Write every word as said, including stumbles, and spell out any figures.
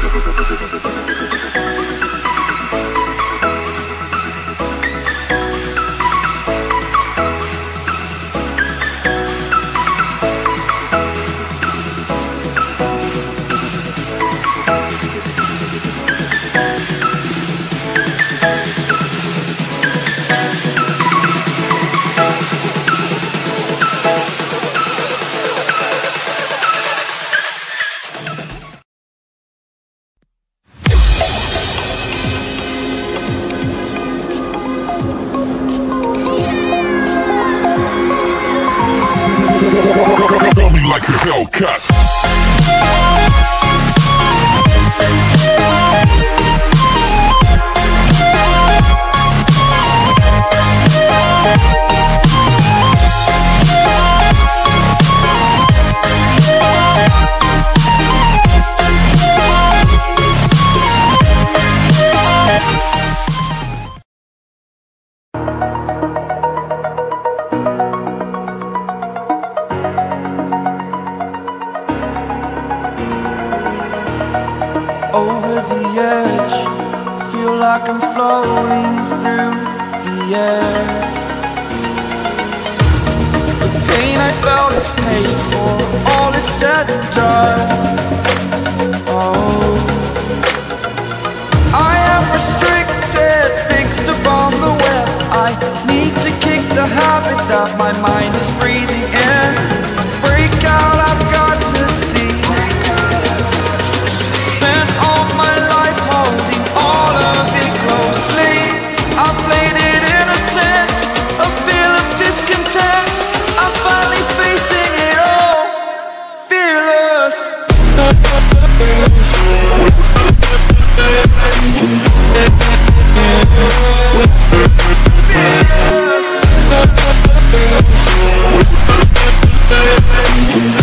Like a Hellcat. Over the edge, feel like I'm floating through the air. The pain I felt is paid for, all is said and done. Oh, I am restricted, fixed upon the web. I need to kick the habit that my mind is breathing in. Break out, I've got to see. Spent all my life holding all of it closely. I played it innocent, a feel of discontent. I'm finally facing it all, fearless. Fearless.